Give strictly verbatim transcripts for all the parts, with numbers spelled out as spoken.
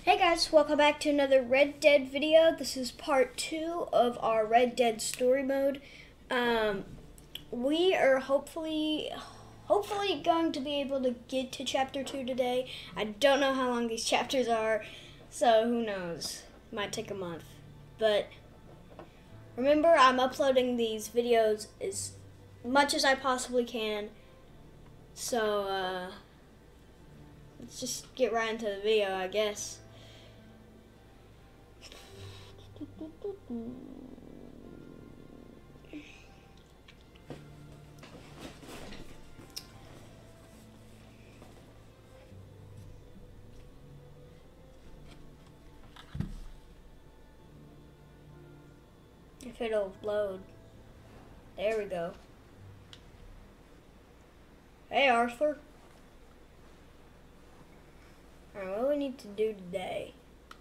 Hey guys, welcome back to another Red Dead video. This is part two of our Red Dead story mode. Um, we are hopefully, hopefully going to be able to get to chapter two today. I don't know how long these chapters are, so who knows? Might take a month. But remember, I'm uploading these videos as much as I possibly can. So, uh, let's just get right into the video, I guess. If it'll load. There we go. Hey, Arthur. Alright, what do we need to do today?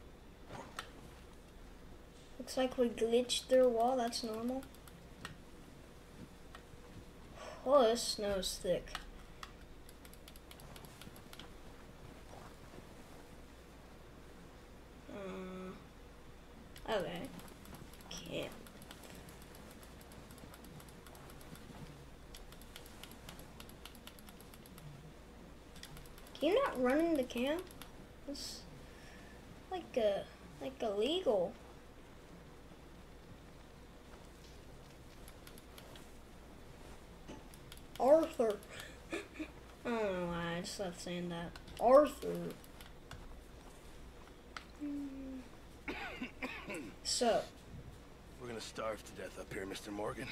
Looks like we glitched through a wall. That's normal. Oh, this snow's thick. Um, okay. Camp. Can you not run in the camp? It's like a like illegal. Arthur. I don't know why I just left saying that. Arthur. So. We're gonna starve to death up here, Mister Morgan.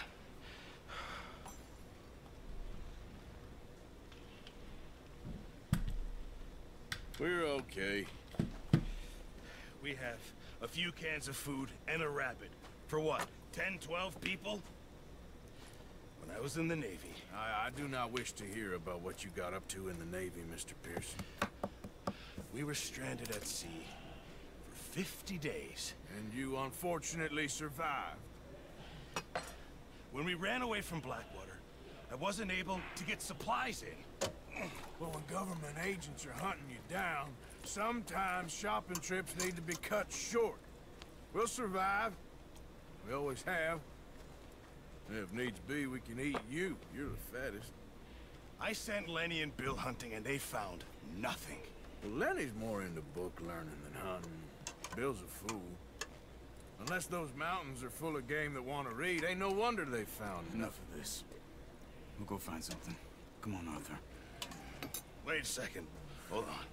We're okay. We have a few cans of food and a rabbit. For what? ten, twelve people? When I was in the Navy. I, I do not wish to hear about what you got up to in the Navy, Mister Pearson. We were stranded at sea for fifty days. And you unfortunately survived. When we ran away from Blackwater, I wasn't able to get supplies in. Well, when government agents are hunting you down, sometimes shopping trips need to be cut short. We'll survive. We always have. If needs be, we can eat you. You're the fattest. I sent Lenny and Bill hunting, and they found nothing. Well, Lenny's more into book learning than hunting. Bill's a fool. Unless those mountains are full of game that want to read, ain't no wonder they found Enough of this. We'll go find something. Come on, Arthur. Wait a second. Hold on.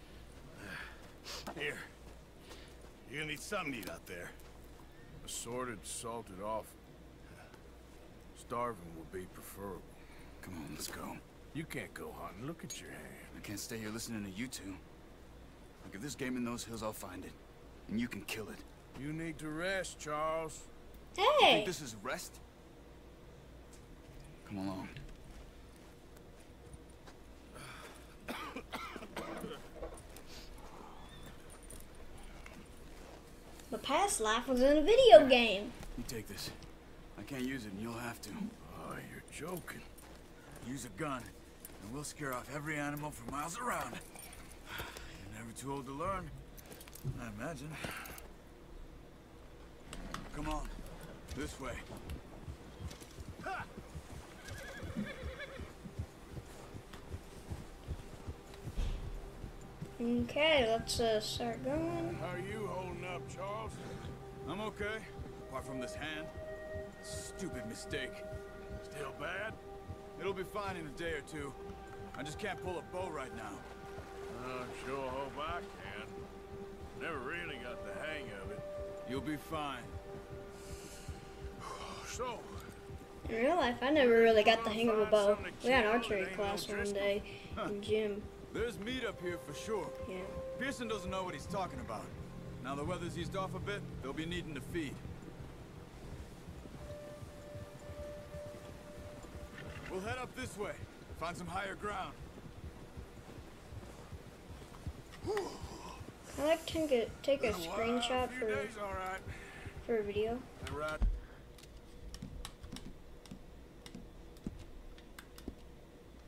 Here. You're gonna need something to eat out there. Assorted, salted off. Starving would be preferable. Come on, let's go. You can't go hunting. Look at your hand. I can't stay here listening to you two. Look, if there's game in those hills, I'll find it. And you can kill it. You need to rest, Charles. You Hey! think this is rest? Come along. My past life was in a video game. You take this. I can't use it, and you'll have to. Oh, you're joking. Use a gun, and we'll scare off every animal for miles around. You're never too old to learn, I imagine. Come on, this way. Okay, let's uh, start going. How are you holding up, Charles? I'm okay, apart from this hand. Stupid mistake. Still bad? It'll be fine in a day or two. I just can't pull a bow right now. I sure hope I can. Never really got the hang of it. You'll be fine. So, In real life, I never really got the hang of a bow. We had archery class one day in gym. There's meat up here for sure. Yeah. Pearson doesn't know what he's talking about. Now the weather's eased off a bit, they'll be needing to feed. We'll head up this way, find some higher ground. I like to take a, take a screenshot for, days, all right. for a video. All right.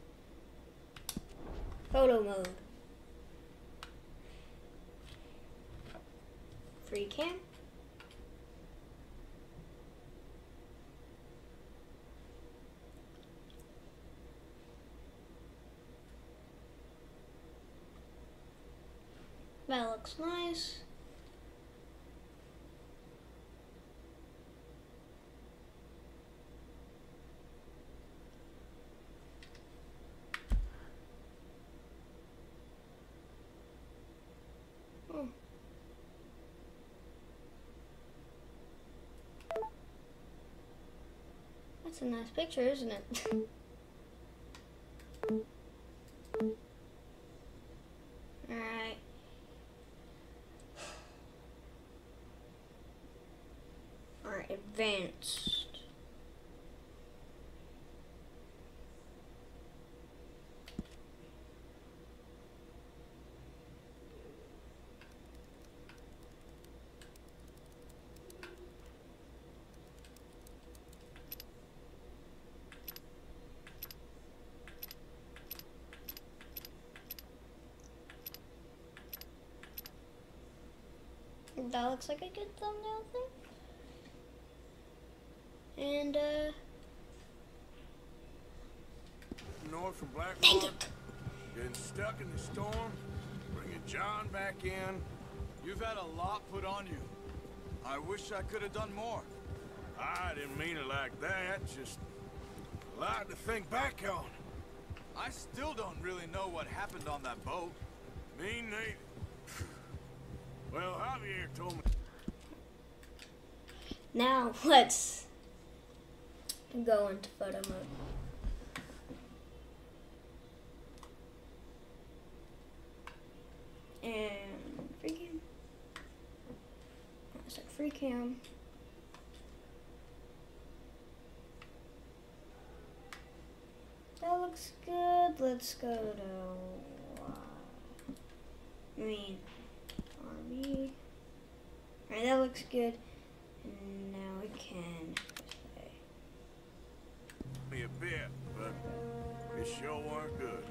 Photo mode. cam. That looks nice. Oh. That's a nice picture, isn't it? Alright. Alright, advanced. That looks like a good thumbnail thing. And, uh... North from dang Blackwater, it! getting stuck in the storm, bringing John back in. You've had a lot put on you. I wish I could have done more. I didn't mean it like that, just a lot to think back on. I still don't really know what happened on that boat. Me neither. Well, Javier told me. Now, let's go into photo mode. And free cam. That's like free cam. That looks good. Let's go to, uh, I mean, R B. Alright, that looks good. And now we can say. Me a bit, but it sure weren't good.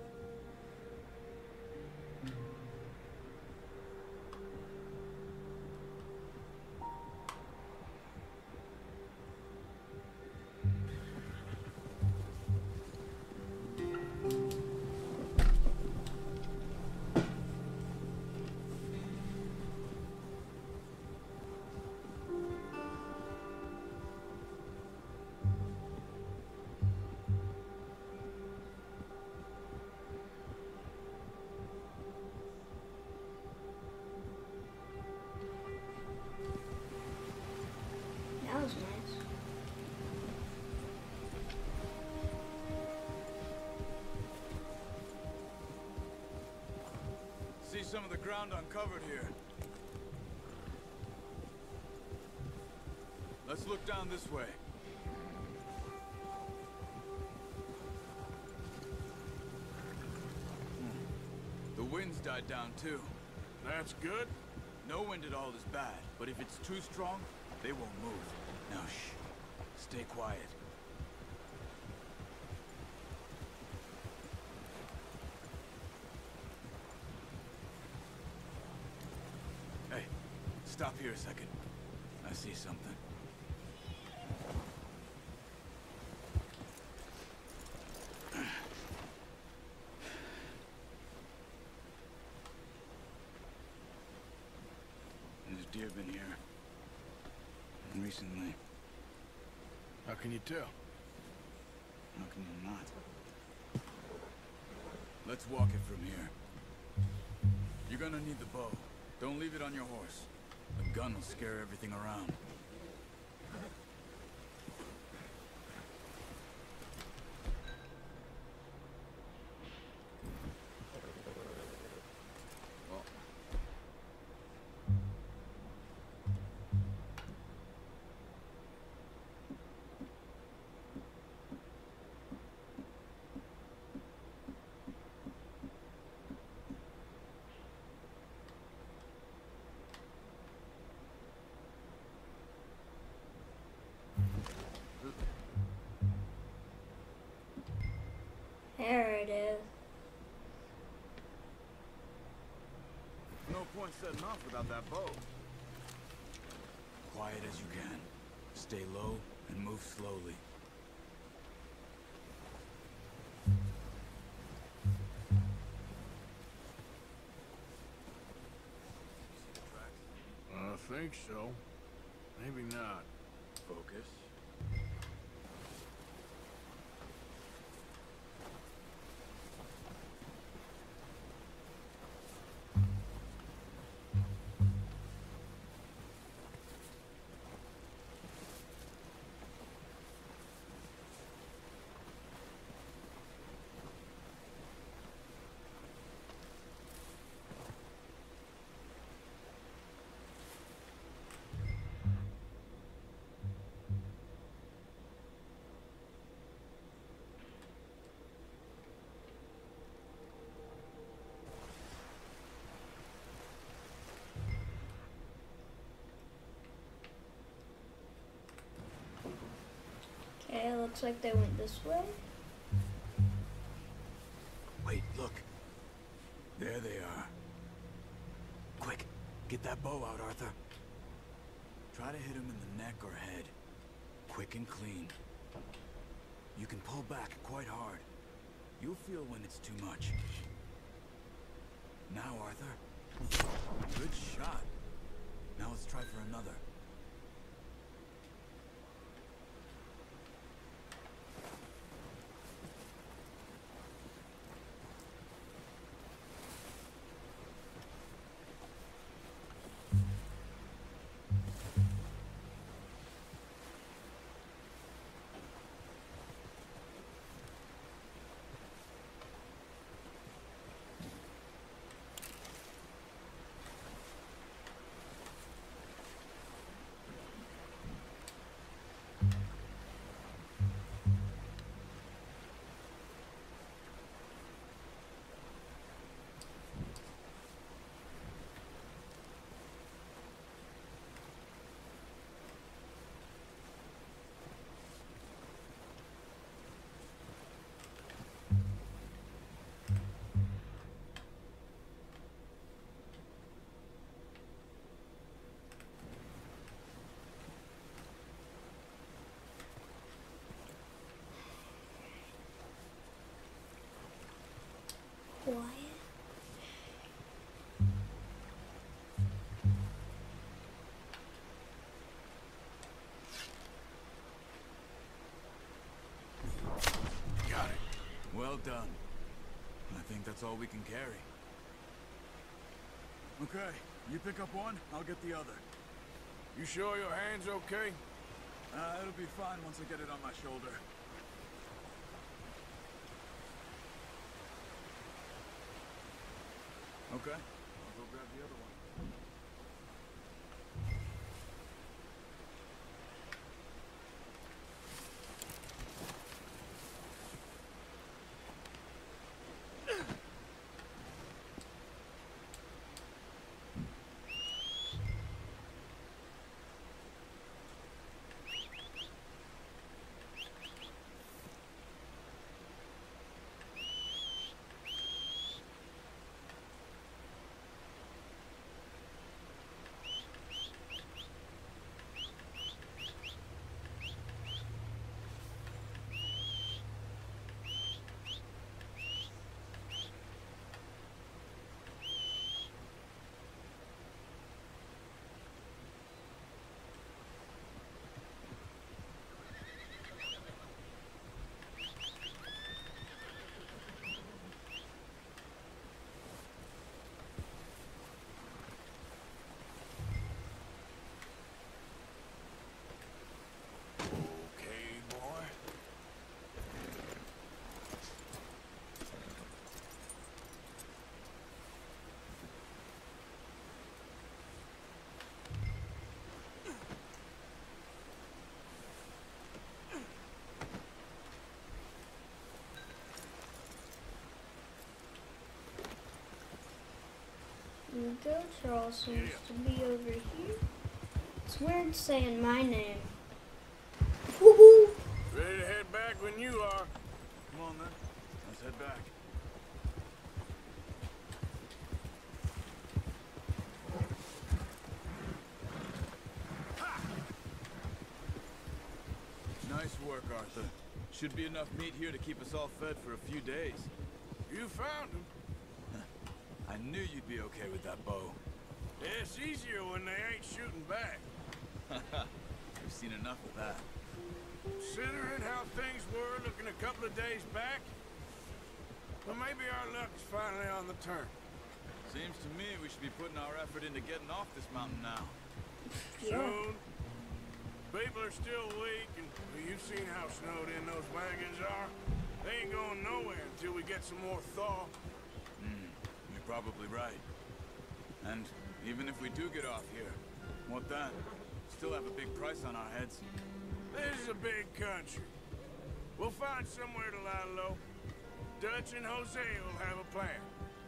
That was nice. See some of the ground uncovered here. Let's look down this way. Hmm. The wind's died down too. That's good. No wind at all is bad, but if it's too strong, they won't move. Now shh. Stay quiet. Hey, stop here a second. I see something. There's deer been here. Recently. How can you tell? How can you not? Let's walk it from here. You're gonna need the bow. Don't leave it on your horse. The gun will scare everything around. There it is. No point setting off without that bow. quiet as you can. Stay low and move slowly. I think so. Maybe not. Focus. Okay, looks like they went this way. Wait, look. There they are. Quick, get that bow out, Arthur. Try to hit him in the neck or head. Quick and clean. You can pull back quite hard. You'll feel when it's too much. Now, Arthur. Good shot. Now let's try for another. Quiet. Got it. Well done. I think that's all we can carry. Okay, you pick up one, I'll get the other. You sure your hand's okay? Uh, it'll be fine once I get it on my shoulder. Okay, I'll go grab the other one. Here we go. Charles seems to be over here. It's weird saying my name. Woohoo! Ready to head back when you are. Come on then, let's head back. Ha! Arthur. Should be enough meat here to keep us all fed for a few days. You found him. I knew you'd be okay with that bow. Yeah, it's easier when they ain't shooting back. We've seen enough of that. Considering how things were looking a couple of days back, well, maybe our luck is finally on the turn. Seems to me we should be putting our effort into getting off this mountain now. Yeah. Soon. People are still weak, and well, you've seen how snowed in those wagons are. They ain't going nowhere until we get some more thaw. Hmm, you're probably right. And even if we do get off here, what then? Still have a big price on our heads. This is a big country. We'll find somewhere to lie low. Dutch and Jose will have a plan.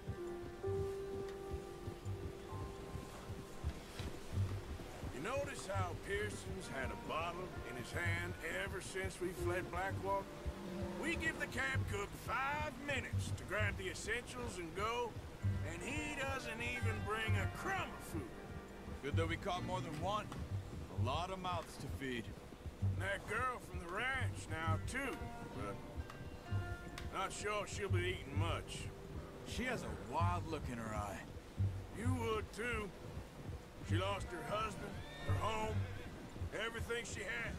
You notice how Pearson's had a bottle in his hand ever since we fled Blackwater? We give the camp cook five minutes to grab the essentials and go, and he doesn't even bring a crumb of food. Good that we caught more than one. A lot of mouths to feed. And that girl from the ranch now, too, but not sure she'll be eating much. She has a wild look in her eye. You would, too. She lost her husband, her home, everything she had.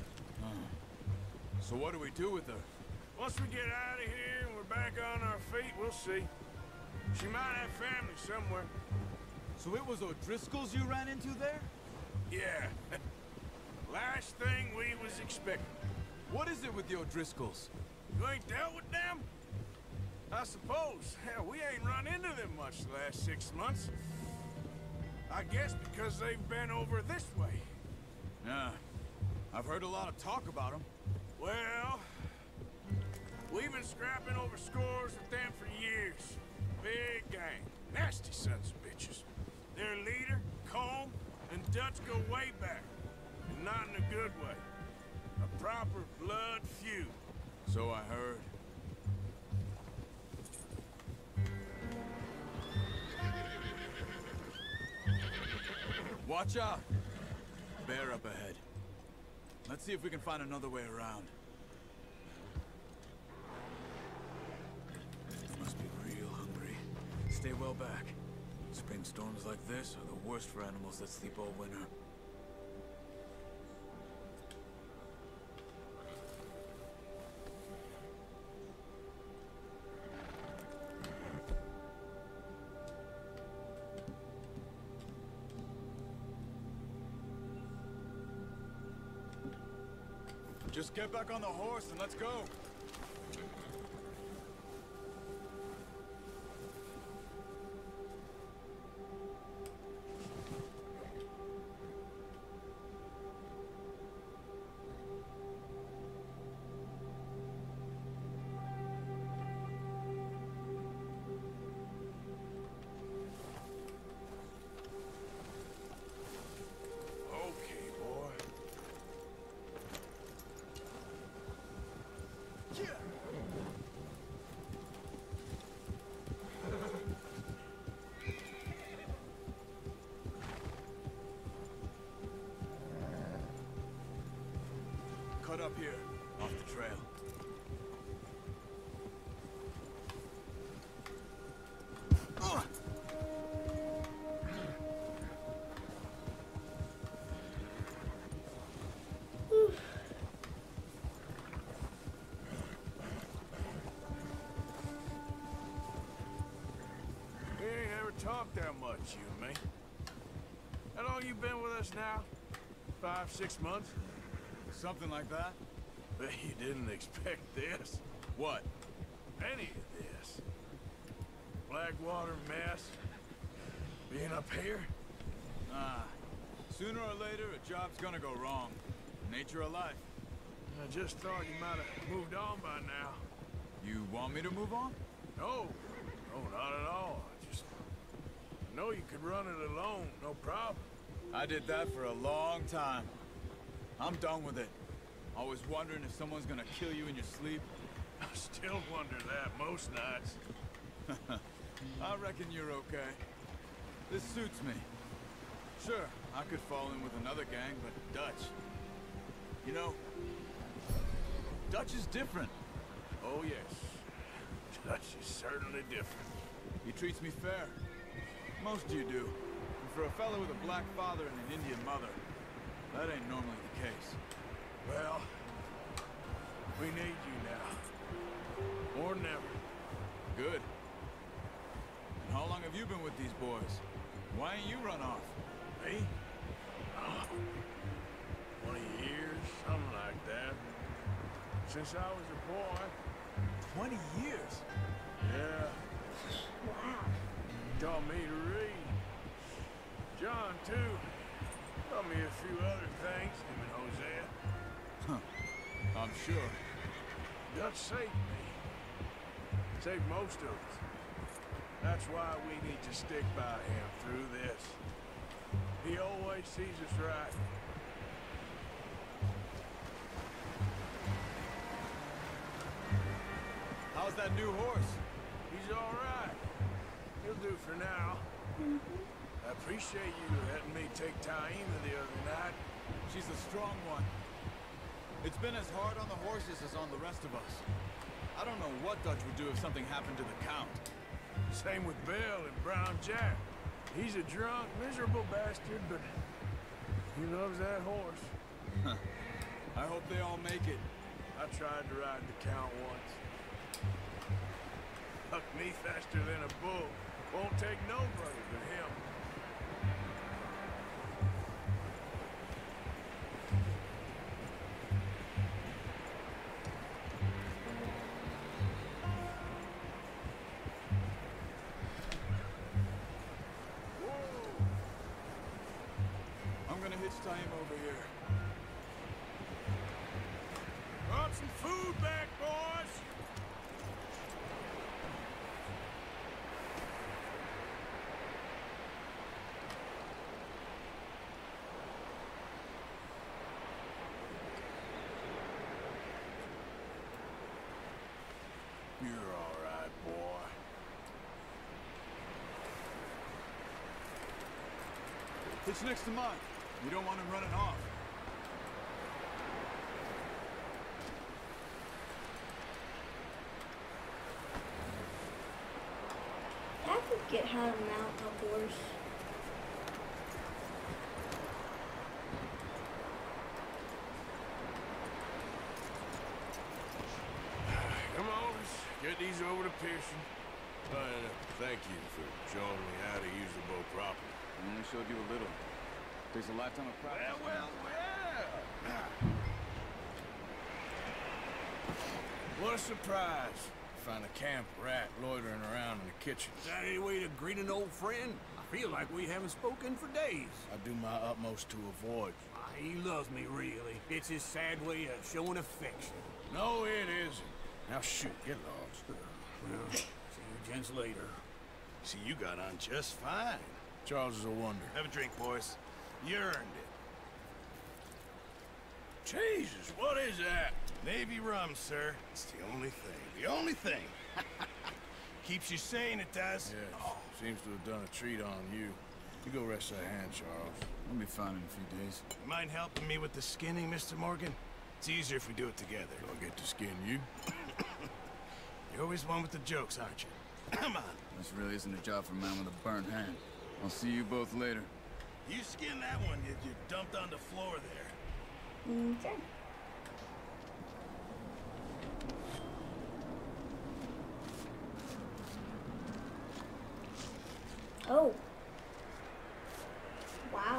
So what do we do with her? Once we get out of here and we're back on our feet, we'll see. She might have family somewhere. So it was O'Driscoll's you ran into there? Yeah. Last thing we was expecting. What is it with the O'Driscolls? You ain't dealt with them? I suppose. Hell, we ain't run into them much the last six months. I guess because they've been over this way. Yeah. I've heard a lot of talk about them. Well, we've been scrapping over scores with them for years. Big gang. Nasty sons of bitches. Their leader, Combe, and Dutch go way back. And not in a good way. A proper blood feud. So I heard. Watch out! Bear up ahead. Let's see if we can find another way around. They must be real hungry. Stay well back. Spring storms like this are the worst for animals that sleep all winter. Just get back on the horse and let's go. Okay, boy. Cut up here, off the trail. Ugh. We ain't ever talked that much, you and me. How long you been with us now? Five, six months? Something like that? Bet you didn't expect this. What? Any of this. Blackwater mess. Being up here? Ah, sooner or later a job's gonna go wrong. Nature of life. I just thought you might have moved on by now. You want me to move on? No. No, not at all. I just... I know you could run it alone, no problem. I did that for a long time. I'm done with it. Always wondering if someone's gonna kill you in your sleep. I still wonder that most nights. I reckon you're okay. This suits me. Sure, I could fall in with another gang, but Dutch. You know, Dutch is different. Oh, yes. Dutch is certainly different. He treats me fair. Most of you do. And for a fellow with a black father and an Indian mother, that ain't normally the case. Well, we need you now. More than ever. Good. And how long have you been with these boys? Why ain't you run off? Me? Oh, twenty years, something like that. Since I was a boy. Twenty years? Yeah. Wow. Taught me to read. John, too. Taught me a few other things, him and Hosea. Huh. I'm sure. Dutch saved me. Saved most of us. That's why we need to stick by him through this. He always sees us right. How's that new horse? He's all right. He'll do for now. I appreciate you letting me take Taima the other night. She's a strong one. It's been as hard on the horses as on the rest of us. I don't know what Dutch would do if something happened to the Count. Same with Bill and Brown Jack. He's a drunk, miserable bastard, but he loves that horse. I hope they all make it. I tried to ride the Count once. Hucked me faster than a bull. Won't take nobody but him. I'm gonna hitch Taima over here. Brought some food back, boys! You're all right, boy. It's next to mine. We don't want him running off. I forget how to mount a horse. Come on, let's get these over to Pearson. Uh, thank you for showing me how to use the bow properly. I only showed you a little. Takes a lifetime of practice. Well, well, well. What a surprise. Find a camp rat loitering around in the kitchen. Is that any way to greet an old friend? I feel like we haven't spoken for days. I do my utmost to avoid. Ah, he loves me, really. It's his sad way of showing affection. No, it isn't. Now shoot, get lost. Well, see you gents later. See, you got on just fine. Charles is a wonder. Have a drink, boys. You earned it. Jesus, what is that? Navy rum, sir. It's the only thing. The only thing. Keeps you sane, it does. Yes, seems to have done a treat on you. You go rest that hand, Charles. I'll be fine in a few days. You mind helping me with the skinning, Mister Morgan? It's easier if we do it together. Do I get to skin you? You're always one with the jokes, aren't you? Come on. This really isn't a job for a man with a burnt hand. I'll see you both later. You skinned that one you, you dumped on the floor there. Okay. Oh. Wow.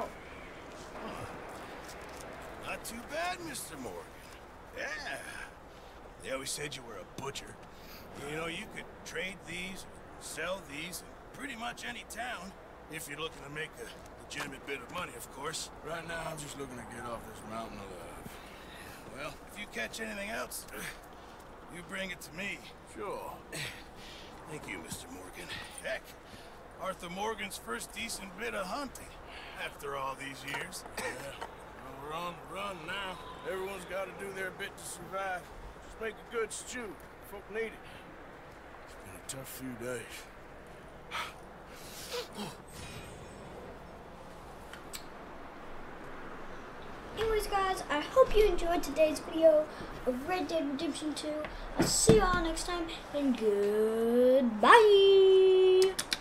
Not too bad, Mister Morgan. Yeah. They always said you were a butcher. You know, you could trade these, sell these, in pretty much any town, if you're looking to make a legitimate bit of money, of course. Right now, I'm just looking to get off this mountain alive. Well, if you catch anything else, you bring it to me. Sure. Thank you, Mister Morgan. Heck, Arthur Morgan's first decent bit of hunting, after all these years. Yeah. Well, we're on the run now. Everyone's got to do their bit to survive. Just make a good stew. Folk need it. It's been a tough few days. Anyways, guys, I hope hope you enjoyed today's video of Red Dead Redemption two. I'll see you all next time, and goodbye.